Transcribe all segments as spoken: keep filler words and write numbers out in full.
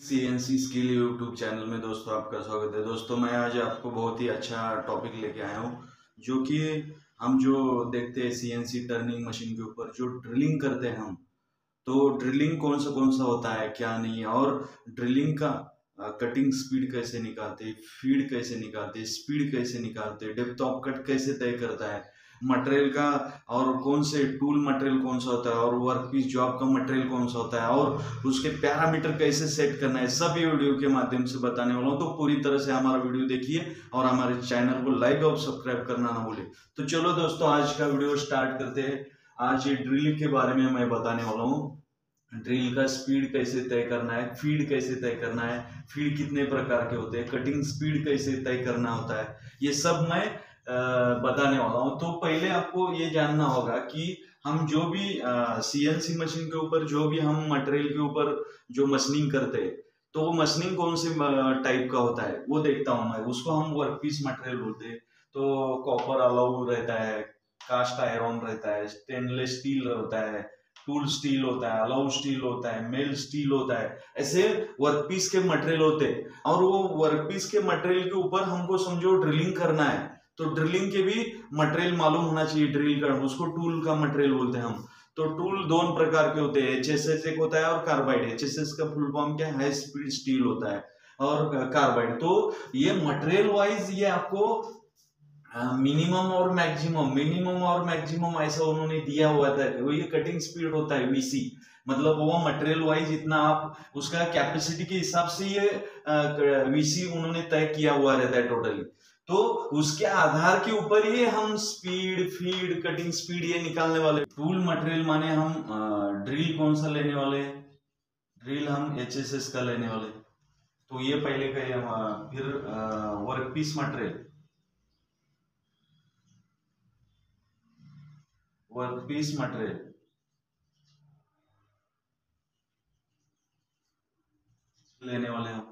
CNC skill YouTube channel में दोस्तों आपका स्वागत है। दोस्तों मैं आज आपको बहुत ही अच्छा टॉपिक लेके आया हूँ, जो कि हम जो देखते हैं सीएनसी टर्निंग मशीन के ऊपर जो ड्रिलिंग करते हैं हम, तो ड्रिलिंग कौन सा कौन सा होता है क्या नहीं, और ड्रिलिंग का कटिंग स्पीड कैसे निकालते, फीड कैसे निकालते, स्पीड कैसे निकालते, डेप्थ ऑफ कट कैसे तय करता है, मटेरियल का और कौन से टूल मटेरियल कौन सा होता है, और वर्कपीस जॉब का मटेरियल कौन सा होता है, और उसके पैरामीटर कैसे सेट करना है, सब ये वीडियो के माध्यम से बताने वाला हूँ। तो पूरी तरह से हमारा वीडियो देखिए और हमारे चैनल को लाइक और सब्सक्राइब करना ना भूले। तो चलो दोस्तों आज का वीडियो स्टार्ट करते हैं। आज ये ड्रिल के बारे में मैं बताने वाला हूँ। ड्रिल का स्पीड कैसे तय करना है, फीड कैसे तय करना है, फीड कितने प्रकार के होते हैं, कटिंग स्पीड कैसे तय करना होता है, ये सब मैं बताने वाला हूँ। तो पहले आपको ये जानना होगा कि हम जो भी सीएनसी मशीन के ऊपर जो भी हम मटेरियल के ऊपर जो मशीनिंग करते हैं, तो वो मशीनिंग कौन से टाइप का होता है वो देखता हूँ मैं। उसको हम वर्कपीस मटेरियल बोलते हैं। तो कॉपर अलाउ रहता है, कास्ट आयरन रहता है, स्टेनलेस स्टील होता है, टूल स्टील होता है, अलाउ स्टील होता है, मेल स्टील होता है। ऐसे वर्कपीस के मटेरियल होते हैं, और वो वर्कपीस के मटेरियल के ऊपर हमको समझो ड्रिलिंग करना है, तो ड्रिलिंग के भी मटेरियल मालूम होना चाहिए। ड्रिल का उसको टूल का मटेरियल बोलते हैं हम। तो टूल दोनों प्रकार के होते हैं, एचएसएस एक होता है और कार्बाइड। एचएसएस का फुल फॉर्म क्या है, हाई स्पीड स्टील होता है, और कार्बाइड। तो ये मटेरियल वाइज ये आपको मिनिमम और मैक्सिमम मिनिमम और मैक्सिमम ऐसा उन्होंने दिया हुआ था। वो ये कटिंग स्पीड होता है वीसी, मतलब वो मटेरियल वाइज इतना आप उसका कैपेसिटी के हिसाब से ये वीसी उन्होंने तय किया हुआ रहता है टोटली। तो उसके आधार के ऊपर ये हम स्पीड, फीड, कटिंग स्पीड ये निकालने वाले। टूल मटेरियल माने हम ड्रिल कौन सा लेने वाले, ड्रिल हम एचएसएस का लेने वाले। तो ये पहले का ये। फिर वर्कपीस मटेरियल, वर्कपीस मटेरियल लेने वाले हम,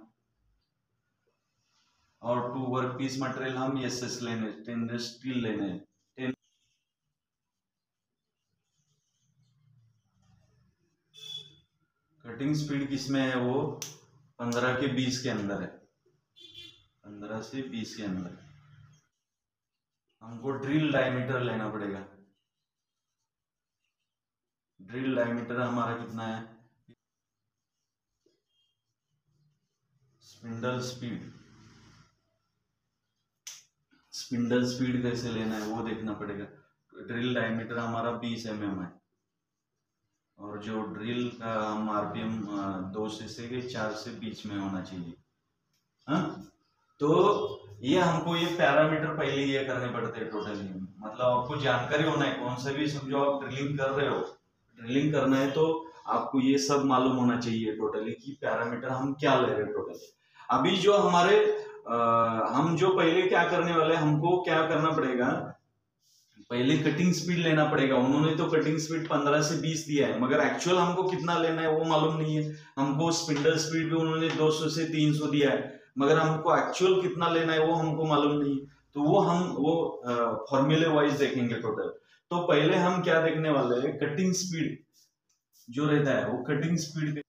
और टू वर्कपीस मटेरियल हम एसएस लेने, स्टेनलेस स्टील लेने। कटिंग स्पीड किसमें है, वो पंद्रह के बीस के अंदर है, पंद्रह से बीस के अंदर। हमको ड्रिल डायमीटर लेना पड़ेगा। ड्रिल डायमीटर हमारा कितना है, स्पिंडल स्पीड, स्पिंडल स्पीड कैसे लेना है वो देखना पड़ेगा। ड्रिल डायमीटर हमारा बीस एम एम है, और जो ड्रिल का हम आरपीएम दो से से चार से बीच में होना चाहिए। हाँ, तो ये हमको ये पैरामीटर पहले ये करने पड़ते हैं टोटली। मतलब आपको जानकारी होना है, कौन सा भी समझो आप ड्रिलिंग कर रहे हो, ड्रिलिंग करना है तो आपको ये सब मालूम होना चाहिए टोटली कि पैरामीटर हम क्या ले रहे हैं टोटली। अभी जो हमारे आ, हम जो पहले क्या करने वाले, हमको क्या करना पड़ेगा, पहले कटिंग स्पीड लेना पड़ेगा। उन्होंने तो कटिंग स्पीड पंद्रह से बीस दिया है, मगर एक्चुअल हमको कितना लेना है वो मालूम नहीं है। हमको स्पिंडल स्पीड भी उन्होंने दो सौ से तीन सौ दिया है, मगर हमको एक्चुअल कितना लेना है वो हमको मालूम नहीं है। तो वो हम वो फॉर्मूले वाइज देखेंगे टोटल। तो पहले हम क्या देखने वाले हैं, कटिंग स्पीड जो रहता है वो कटिंग स्पीड,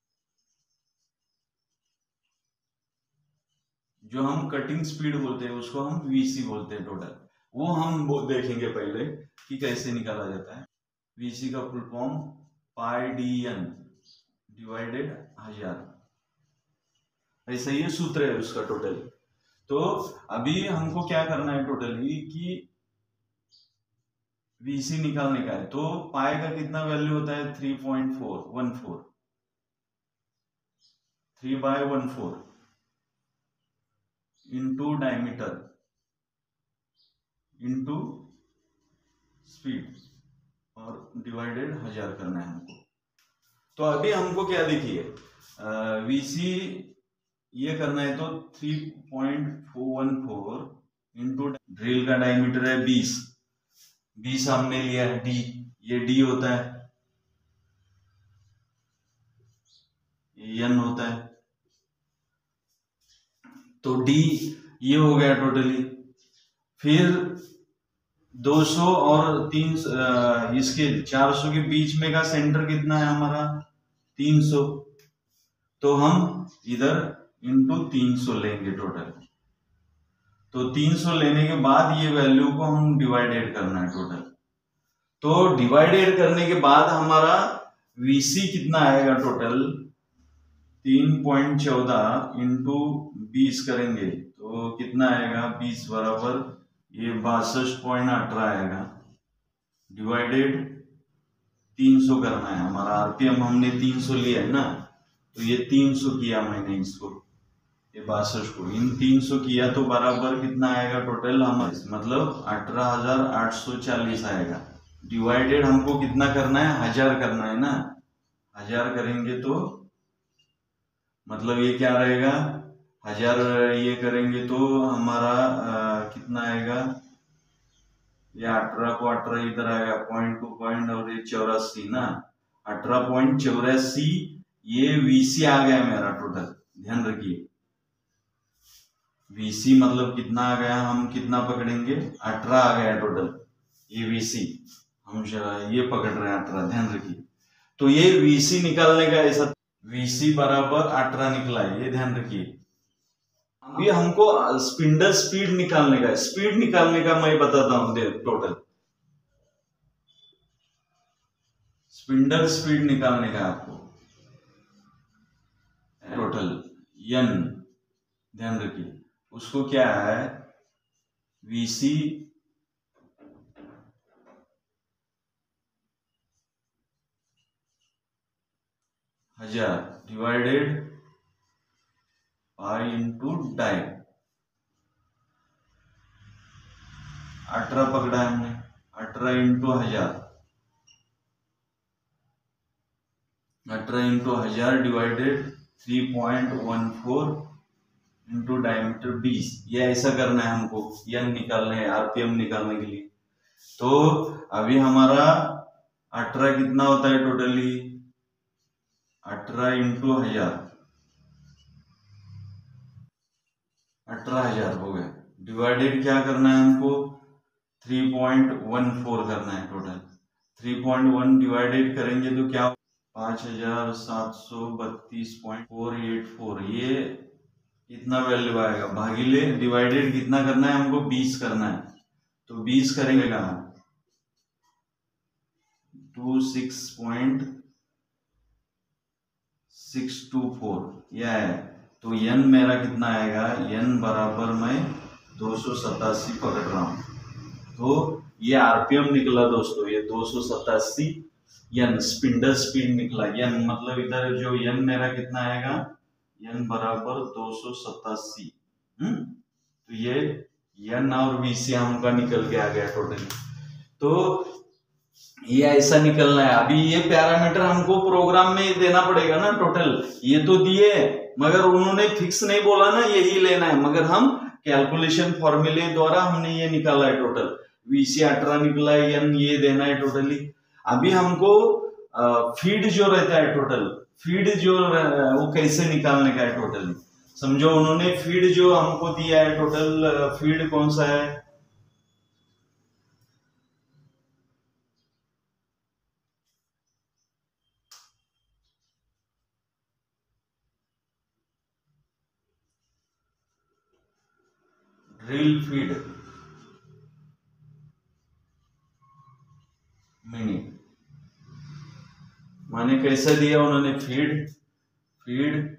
जो हम कटिंग स्पीड बोलते हैं उसको हम वीसी बोलते हैं टोटल। वो हम वो देखेंगे पहले कि कैसे निकाला जाता है। वीसी का full form pi D N divided हजार, ऐसा ये सूत्र है उसका टोटल। तो अभी हमको क्या करना है टोटली कि वीसी निकालने का है। तो पाई का कितना वैल्यू होता है, three point four one four, three by one four into diameter into speed और डिवाइडेड हजार करना है हमको। तो अभी हमको क्या देखिए, वीसी ये करना है तो three point four one four into drill का डायमीटर है बीस, बीस हमने लिया है, डी ये डी होता है, एन होता है। तो डी ये हो गया टोटली। फिर दो सौ और तीन इसके चार सौ के बीच में का सेंटर कितना है हमारा, तीन सौ। तो हम इधर इंटू तीन सौ लेंगे टोटल। तो तीन सौ लेने के बाद ये वैल्यू को हम डिवाइडेड करना है टोटल। तो डिवाइडेड करने के बाद हमारा वीसी कितना आएगा टोटल, तीन पॉइंट चौदह इंटू बीस करेंगे तो कितना आएगा, बीस बराबर ये बासठ पॉइंट अठारह आएगा, डिवाइडेड तीन सौ करना है हमारा। आरपीएम हमने तीन सौ लिया है ना, तो ये तीन सौ किया मैंने इसको, ये बासठ को इन तीन सौ किया तो बराबर कितना आएगा टोटल हमारे, मतलब अठारह हजार आठ सौ चालीस आएगा। डिवाइडेड हमको कितना करना है, हजार करना है ना, हजार करेंगे तो मतलब ये क्या रहेगा, हजार ये करेंगे तो हमारा आ, कितना आएगा, ये अठारह को अठारह इधर आएगा, पॉइंट टू पॉइंट और ये चौरासी ना, अठारह पॉइंट चौरासी ये वीसी आ गया मेरा टोटल। ध्यान रखिए वीसी मतलब कितना आ गया, हम कितना पकड़ेंगे, अठारह आ गया टोटल, ये वीसी हम ये पकड़ रहे हैं अठारह, ध्यान रखिए। तो ये वीसी निकालने का ऐसा, वीसी बराबर अठारह निकला है, ये ध्यान रखिए। अभी हमको स्पिंडल स्पीड निकालने का, स्पीड निकालने का मैं बताता हूं टोटल, स्पिंडल स्पीड निकालने का आपको टोटल एन, ध्यान रखिए उसको क्या है, वीसी हजार डिवाइडेड पाई इंटू डाई, अठारह पकड़ा है हमने, अठारह इंटू हजार, अठारह इंटू हजार divided three point one four into diameter बीस, ये ऐसा करना है हमको, एन निकालना है आरपीएम निकालने के लिए। तो अभी हमारा अठारह कितना होता है टोटली, अठारह इंटू हजार, अठारह हजार हो गया, डिवाइडेड क्या करना है हमको, थ्री पॉइंट वन फोर करना है total. Three point one divided करेंगे तो क्या, पांच हजार सात सौ बत्तीस पॉइंट फोर एट फोर, ये इतना वैल्यू आएगा, भागीले डिवाइडेड कितना करना है हमको, बीस करना है, तो बीस करेंगे कहा, two six point six two four यह है। तो एन मेरा कितना आएगा, एन बराबर मैं दो सौ सतासी पकड़ रहा हूं, तो ये आरपीएम निकला दोस्तों, ये दो सौ सतासी एन स्पिंडल स्पीड निकला। एन मतलब इधर जो एन मेरा कितना आएगा, एन बराबर दो सौ सतासी, हम्म तो ये एन और वीसी हमका निकल के आ गया टोटल। तो ये ऐसा निकलना है। अभी ये पैरामीटर हमको प्रोग्राम में देना पड़ेगा ना टोटल, ये तो दिए मगर उन्होंने फिक्स नहीं बोला ना यही लेना है, मगर हम कैलकुलेशन फॉर्मूले द्वारा हमने ये निकाला है टोटल, वीसी अठारह निकला है, एन ये देना है टोटली। अभी हमको फीड जो रहता है टोटल, फीड जो वो कैसे निकालने का है टोटल, समझो उन्होंने फीड जो हमको दिया है टोटल, फीड कौन सा है, ड्रिल फीड मिनट, माने कैसा दिया उन्होंने, feed feed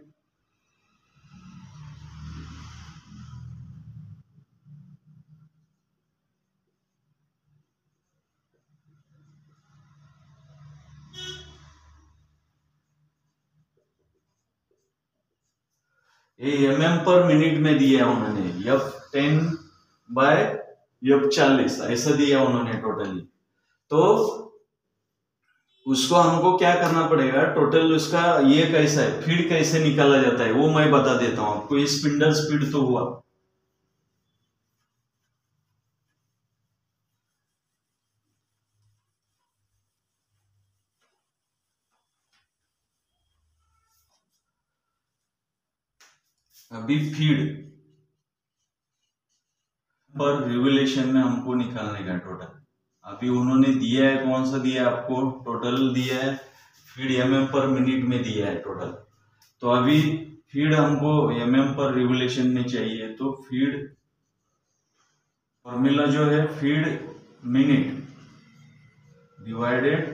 M M per minute में दिया उन्होंने, एफ टेन बाय एफ चालीस ऐसा दिया उन्होंने टोटली। तो उसको हमको क्या करना पड़ेगा टोटल, उसका ये कैसा है, फीड कैसे निकाला जाता है वो मैं बता देता हूं आपको। ये स्पिंडल स्पीड तो हुआ, अभी फीड पर रिवोल्यूशन में हमको निकालने का टोटल। अभी उन्होंने दिया है, कौन सा दिया है आपको, टोटल दिया है feed M M per minute में दिया है टोटल। तो अभी फीड हमको एम एम पर रिवोल्यूशन में चाहिए, तो फीड फॉर्मूला जो है फीड मिनट डिवाइडेड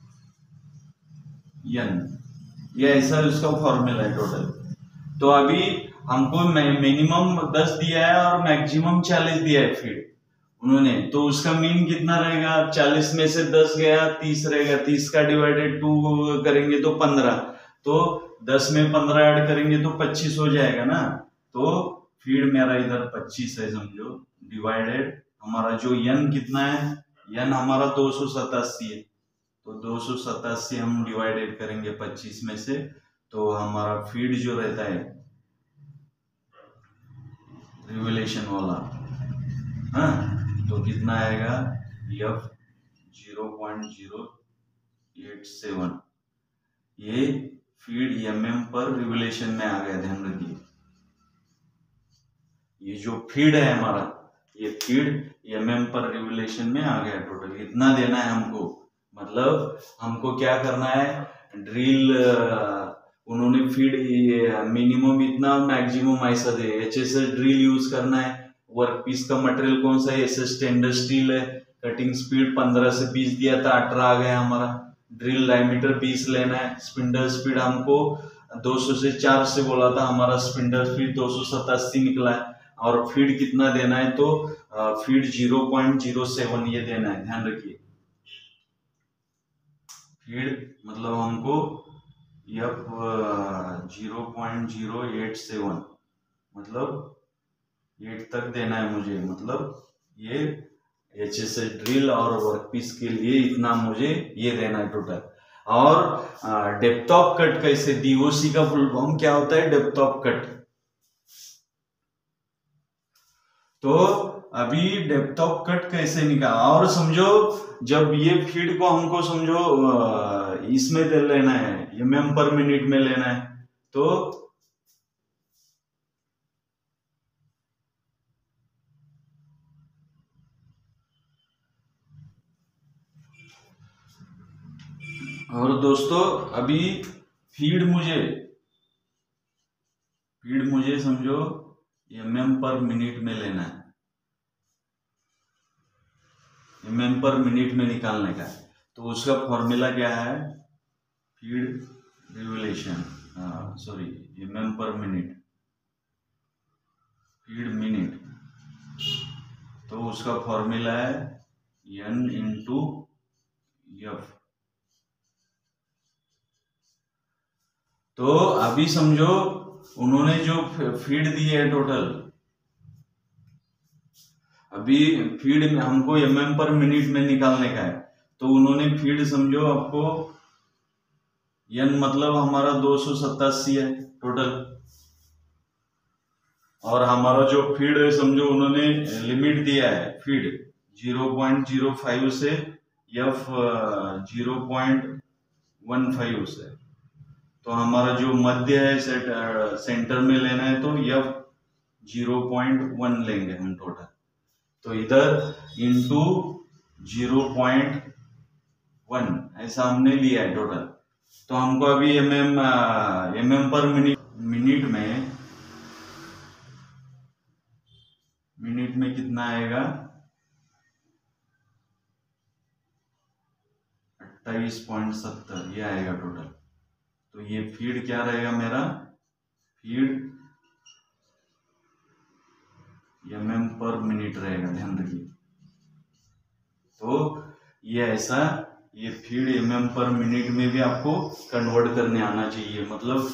एन, ये ऐसा उसका फॉर्मूला है टोटल। तो अभी हमको मिनिमम दस दिया है और मैक्सिमम चालीस दिया है फीड उन्होंने, तो उसका मीन कितना रहेगा, चालीस में से दस गया तीस रहेगा, तीस का डिवाइडेड टू करेंगे तो पंद्रह, तो दस में पंद्रह ऐड करेंगे तो पच्चीस हो जाएगा ना। तो फीड मेरा इधर पच्चीस है समझो, डिवाइडेड हमारा जो यन कितना है, यन हमारा दो सौ सतासी है, तो दो सौ सतासी हम डिवाइडेड करेंगे पच्चीस में से, तो हमारा फीड जो रहता है रिवोल्यूशन वाला, हाँ, तो कितना आएगा, F zero point zero eight seven, ये feed M M per revolution में आ गया, ध्यान रखिए। ये जो फीड है हमारा, ये feed M M per revolution में आ गया, टोटल इतना देना है हमको। मतलब हमको क्या करना है, ड्रिल उन्होंने फीड मिनिमम इतना मैक्सिमम ऐसा दे, H S S drill use करना है। वर्क पीस का मटेरियल कौन सा है, एस एस स्टेनलेस स्टील है। कटिंग स्पीड पंद्रह से बीस दिया था, अठारह आ गया हमारा। ड्रिल डायमीटर बीस लेना है। स्पिंडल स्पीड हमको दो सौ से चार से बोला था, हमारा स्पिंडल स्पीड दो सौ सतासी निकला है। और फीड कितना देना है, तो feed zero point zero seven ये देना है, ध्यान रखिए। फीड मतलब हमको F zero point zero eight seven मतलब एट तक देना है मुझे, मतलब ये एच एस एस ड्रिल और वर्कपीस के लिए इतना मुझे ये देना है टोटल। और डेप्थ ऑफ कट कैसे, डीओसी का फुल फॉर्म क्या होता है, डेप्थ ऑफ कट। तो अभी डेप्थ ऑफ कट कैसे निकाला, और समझो जब ये फीड को हमको समझो इसमें दे लेना है, एम एम पर मिनट में लेना है, तो और दोस्तों अभी फीड मुझे फीड मुझे समझो एम एम पर मिनट में लेना है, एम एम पर मिनट में निकालने का है। तो उसका फॉर्मूला क्या है, feed revolution sorry M M per minute, feed minute, तो उसका फॉर्मूला है एन इंटू एफ। तो अभी समझो उन्होंने जो फीड दी है टोटल, अभी फीड में हमको एम एम पर मिनट में निकालने का है, तो उन्होंने फीड समझो आपको एन मतलब हमारा दो सौ सतासी है टोटल, और हमारा जो फीड है समझो उन्होंने लिमिट दिया है feed zero point zero five से F zero point one five से। तो हमारा जो मध्य है सेट, सेंटर में लेना है, तो एफ जीरो पॉइंट वन लेंगे हम टोटल। तो इधर इंटू जीरो पॉइंट वन ऐसा हमने लिया है टोटल। तो हमको अभी M M M M per minute minute में मिनट में कितना आएगा, अट्ठाईस पॉइंट सत्तर ये आएगा टोटल। तो ये फीड क्या रहेगा मेरा, feed M M per minute रहेगा, ध्यान रखिए। तो ये ऐसा ये feed M M per minute में भी आपको कन्वर्ट करने आना चाहिए, मतलब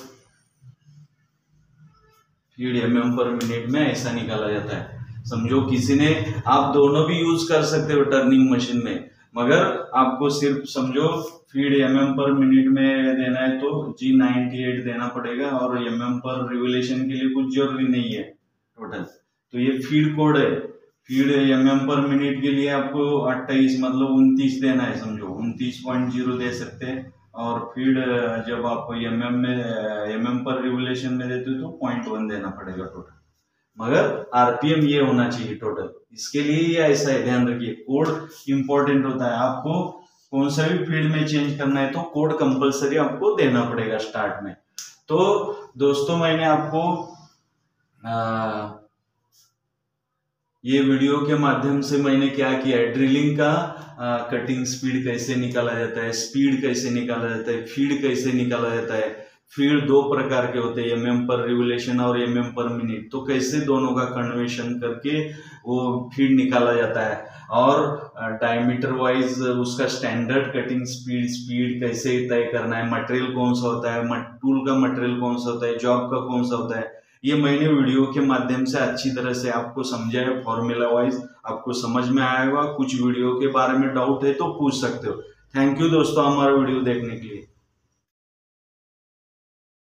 feed M M per minute में ऐसा निकाला जाता है। समझो किसी ने, आप दोनों भी यूज कर सकते हो टर्निंग मशीन में, मगर आपको सिर्फ समझो feed M M per minute में देना है तो जी नाइन्टी एट देना पड़ेगा, और एम एम पर रिवोल्यूशन के लिए कुछ जरूरी नहीं है टोटल। तो ये फीड कोड है, feed M M per minute के लिए आपको अट्ठाईस मतलब उनतीस देना है, समझो उनतीस पॉइंट जीरो दे सकते हैं। और फीड जब आप एम एम में एम एम पर रिवोल्यूशन में देते हो तो पॉइंट वन देना पड़ेगा टोटल, मगर आरपीएम ये होना चाहिए टोटल। इसके लिए ये ऐसा है, ध्यान रखिए। कोड इंपॉर्टेंट होता है, आपको कौन सा भी फील्ड में चेंज करना है तो कोड कंपलसरी आपको देना पड़ेगा स्टार्ट में। तो दोस्तों मैंने आपको आ, ये वीडियो के माध्यम से मैंने क्या किया है, ड्रिलिंग का आ, कटिंग स्पीड कैसे निकाला जाता है, स्पीड कैसे निकाला जाता है, फीड कैसे निकाला जाता है। फीड दो प्रकार के होते हैं, एमएम पर रिवोल्यूशन और एमएम पर मिनट। तो कैसे दोनों का कन्वर्शन करके वो फीड निकाला जाता है, और डायमीटर वाइज उसका स्टैंडर्ड कटिंग स्पीड स्पीड कैसे तय करना है, मटेरियल कौन सा होता है, टूल का मटेरियल कौन सा होता है, जॉब का कौन सा होता है, ये मैंने वीडियो के माध्यम से अच्छी तरह से आपको समझाया। फॉर्मूला वाइज आपको समझ में आएगा। कुछ वीडियो के बारे में डाउट है तो पूछ सकते हो। थैंक यू दोस्तों हमारा वीडियो देखने के लिए।